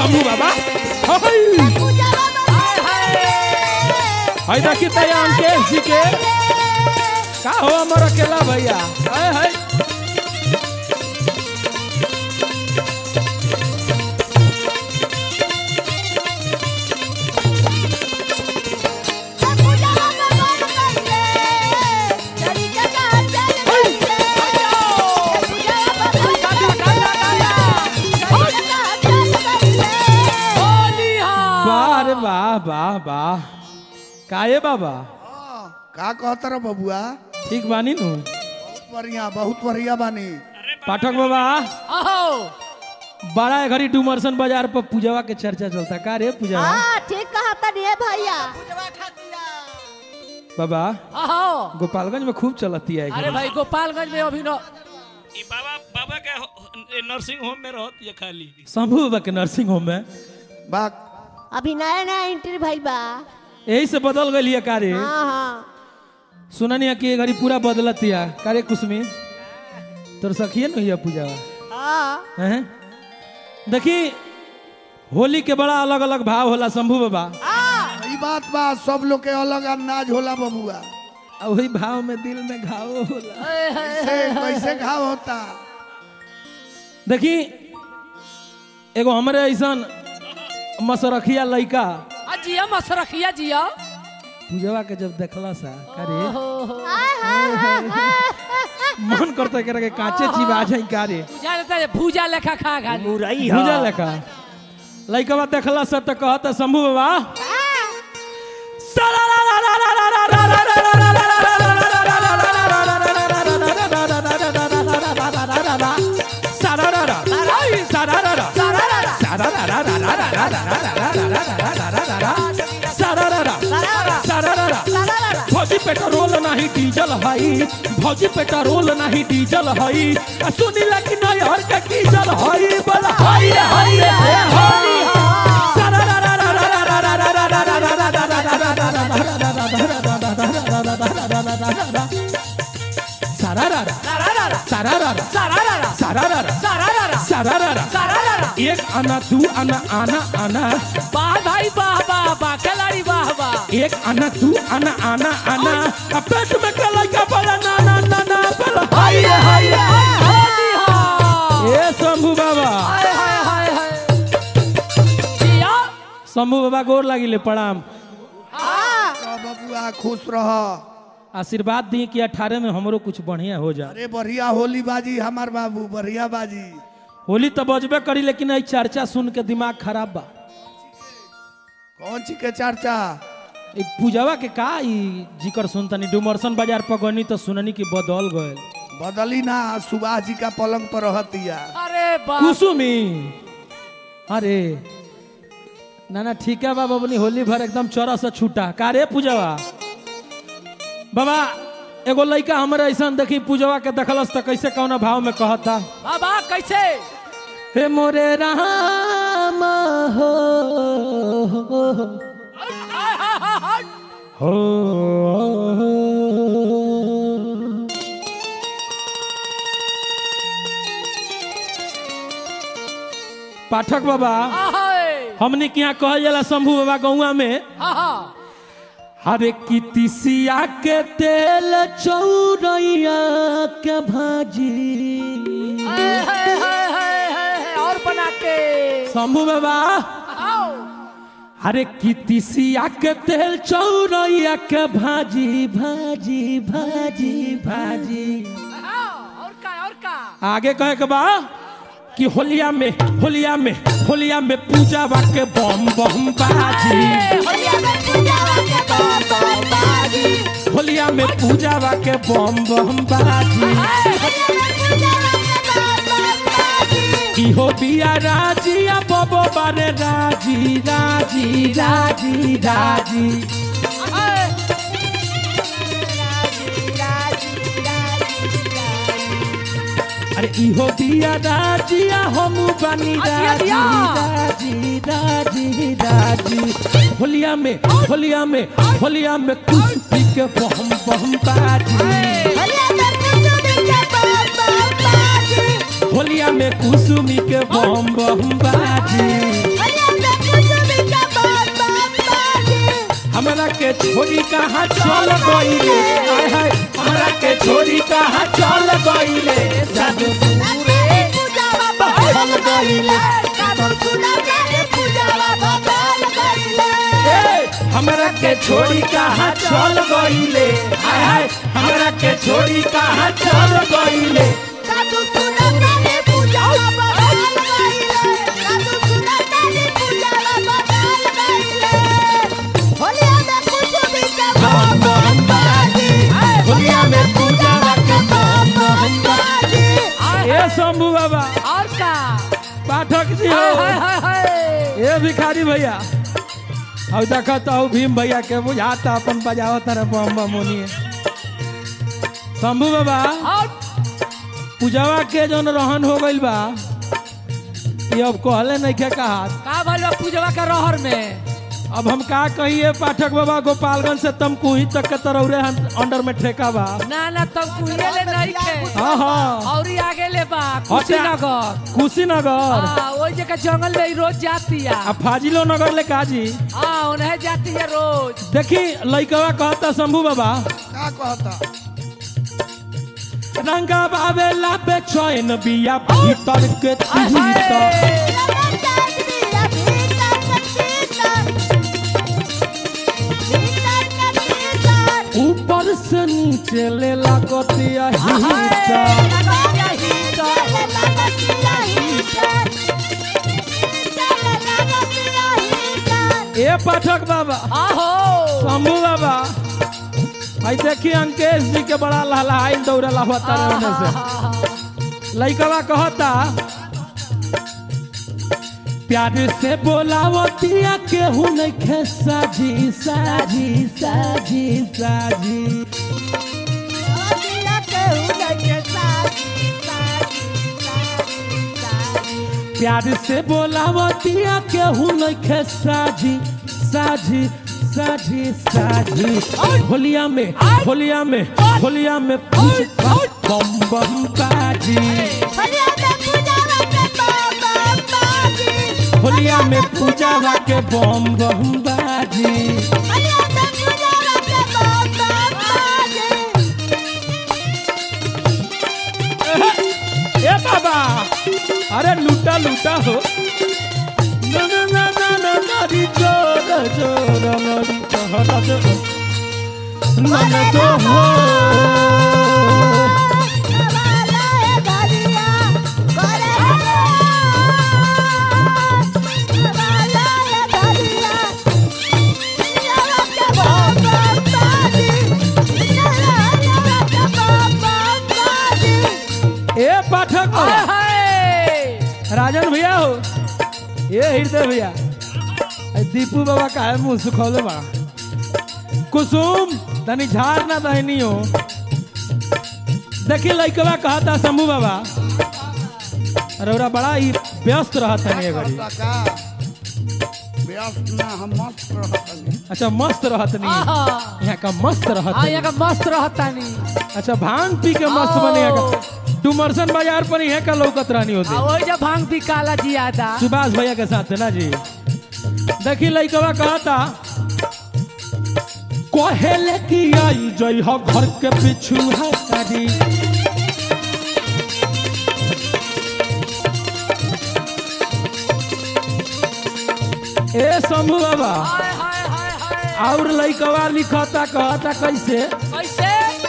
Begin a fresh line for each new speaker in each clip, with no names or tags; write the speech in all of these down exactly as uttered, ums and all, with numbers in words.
शंभू बाबा हाय देखी तैया अंकेश जी के का हो हमर अकेला भैया हाय हाय वाह वाह वाह काये बाबा
का कहता रहा बबुआ
ठीक बानी नु
बहुत बढ़िया बहुत बढ़िया बानी
पाठक बाबा बड़ा घड़ी डुमरसन बाजार पर पूजवा के चर्चा चलता का रे पूजवा
हां ठीक कहता रे भैया
बाबा गोपालगंज में खूब चलती है
अरे भाई गोपालगंज में अभी न
बाबा बाबा के नर्सिंग होम में रहती है खाली
शंभू बाबा के नर्सिंग होम में
बाक
अभी नया नया एंट्री भाई बा
यही से बदल गई है कारे
हाँ हाँ
सुननी है कि घड़ी पूरा बदलत है कारे कुसमी तोर सखिए न हुआ पूजा
हाँ
हैं देखी होली के बड़ा अलग अलग भाव होला शंभू बाबा
ई बात बा सब लोग के अलग अंदाज होला बबुआ
वही भाव में दिल में घाव होला
कैसे कैसे घाव होता
देखी एगो हमारे ऐसा मसरखिया लइका
जिया मसरखिया जिया
पूजवा के जब देखला सा करे मन करता करे कांचे चिबा जाई कारे
पूजा लेता है भूजा लेखा खा खा
मुरई
भूजा लेखा लइकवा देखला सा त कहता शंभू बाबा भौजी पेट्रोल नहीं डीजल हई भौजी पेट्रोल नहीं डीजल हई सुनी लगी नहीं हर के डीजल हई बोल हई हई हई सारारा सारारा सारारा सारारा एक आना दू आना आना आना
वाह भाई वाह वाह वाह खिलाड़ी वाह वाह
एक आना दू आना आना आना पेट में कलाई का बड़ा ना ना ना ना बड़ा हाय हाय ए शंभू बाबा
हाय हाय हाय हाय जिया
शंभू बाबा गोर लागिले प्रणाम
बबुआ खुश रह
आशीर्वाद दी कि अठारह में हमरो कुछ बढ़िया हो जा
अरे बढ़िया होली बाजी हमार बाबू बढ़िया बाजी
होली तो बजबे करी लेकिन आई चर्चा सुन के दिमाग खराब बा
कौन ची के चर्चा
ई पूजवा के का ई जिकर सुनतनी डुमरसन बाजार पर गनी तो सुननी की बदल गए
बदली ना सुभाष जी का पलंग पर रहतिया
अरे बाप
कुसुमी अरे ना ना ठीक है बाबा अपनी होली भर एकदम चौरा से छूटा का रे पूजवा बाबा एगो लड़का हमारे ऐसा देखी पूजवा के देखलस तो कैसे कौन भाव में कहता
बाबा कैसे
हे मोरे राम हो हो पाठक बाबा हमने क्या कहल जाला शंभू बाबा गौआ में हरे की तिसिया के तेल चौरैया के भाजी
और बना के
शंभू बाबा हरे की तिसिया के तेल चौरैया के भाजी भाजी भाजी भाजी
और का और का
आगे कहे के बा कि होलिया में होलिया में होलिया में पूजा के बम बम बाजी
होलिया में पूजा के बम बम बाजी
होलिया में पूजा के बम बम बाजी इहो बिया राजिया बबो बारे राजी राजी राजी राजी अरे इहो बिया राजिया हमू बनी राजी राजी राजी राजी होलिया में होलिया में होलिया में कुछ पी के बम बम बाजी होलिया में कुसुमी के बम बम बाजी छोड़ी कहाँ चल गईले आय हाय हमरा के छोड़ी कहाँ चल गईले जादू
रे पूजावा बदल गइले कादर सुना रे पूजावा बदल गइले
ए हमरा के छोड़ी कहाँ चल गईले आय हाय हमरा के छोड़ी कहाँ चल गईले
कादर सुना रे पूजावा बदल गइले कादर सुना रे पूजावा बदल गइले होलिया में कुसुमी के बम बम बाजी
होलिया में पूजावा के
बम बम बाजी
ए शंभू बाबा
और का
पाठक जी
हाय
हो
हाय हाय हाय
ए भिखारी भैया अब देखत हो भीम भैया के बुझाता अपन बजावत रे बम बम मोनी शंभू बाबा
और
पूजावा के जौन रहन हो गइल बा ये अब कहले नहीं के कहा
का भइल बा पूजवा के रहर में
अब हम का कहिए पाठक बाबा गोपालगंज से तम कुही तक के तरौरे अंडर में ठेका बा
ना ना तब कुइले ले नहीं खे
हाँ हाँ
और ही आगे ले बा कुशीनगर
कुशीनगर
हां ओई जगह जंगल में ही रोज जाती है
आ फाजिलो नगर ले काजी
हां उन्हें जाती है रोज
देखी लइकवा कहता शंभू बाबा
का कहता
रंगा बाबेला बेचैन बिया भीतर के भीतर ऊपर से नीचे ले लागतिया हिस्सा ए पाठक बाबा
आहो
शंभू बाबा आई देखी अंकेश जी के बड़ा लहलहाई दौड़ला होता रहने से लइकवा कहता प्यार से बोलावतिया केहू नहीं खे साजी साजी साजी साजी प्यार से बोलावतिया केहू नहीं खे साजी साजी साजी साजी होलिया में होलिया में होलिया में पूजा बम बम बाजी होलिया में पूजा के बम बम बाजी ए बाबा अरे लूटा लूटा हो ना ना ना ना ना नारी जोर जोर नारी कहरा दे मन तो हो ए पाठक
हाय हाय
राजन भैया हो ये हृदय भैया ए दीपू बाबा का है मुंह सुखौले बा कुसुम तनी झाड़ ना दहनी हो देखी लइकवा कहता शंभू बाबा अरे ओरा बड़ा ही व्यस्त रहता नहीं घड़ी
का व्यस्त ना हम मस्त रहतनी
अच्छा मस्त रहत नहीं
आहा
यहाँ का मस्त रहत
हां
नहीं।
यहाँ का मस्त रहता नहीं
अच्छा भांग पी के मस्त
आओ।
बने यहाँ का डुमरसन बाजार पर यहाँ का लौकत रानी होती
आ ओई जब भांग पी काला जियादा
सुभाष भैया के साथ है ना जी देखी लइकवा कहता कहेले की आई जई हो घर के पीछू है तारी ए शंभू बाबा
हाय हाय हाय हाय
और लइकवा लिखता कहता कैसे
कैसे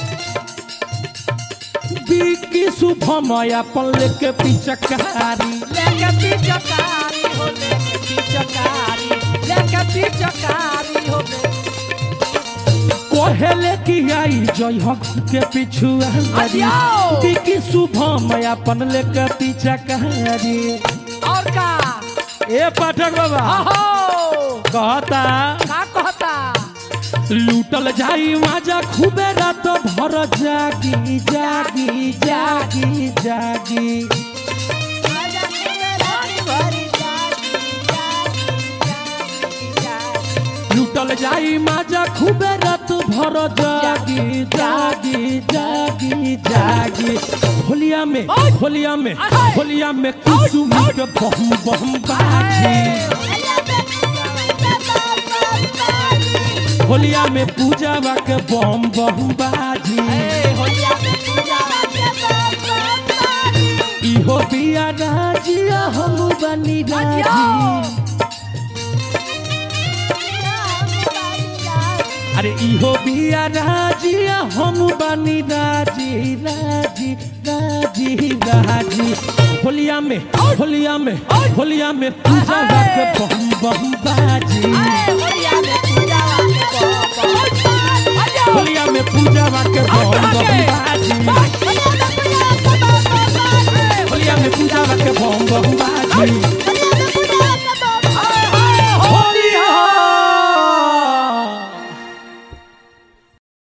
बीकी शुभम अपन लेके पिचकारी
लेके पिचकारी हो लेके पिचकारी लेके पिचकारी हो
कहेले की आई जई हो घर के पीछू है
अजियो।
बीकी शुभम अपन लेके पिचकारी
और का
ए पाठक बाबा
आहो
कहता
का कहता
लूटल जाई माजा खूबे रात भर जागी जागी जागी जागी लूटल जाई माजा खूबे रात भर जागी जागी जागी जागी होलिया में होलिया में होलिया में कुसुम के बम बम बाजी होलिया में पूजा के बम बम बाजी इहो बिया राजिया हम बनी राजी अरे इहो बिया राजिया हम बनी राजी राजी राजी राजी होलिया में होलिया में होलिया में पूजा के बम बम बाजी होलिया में पूजा के बम बम बाजी होलिया में पूजा के बम बम बाजी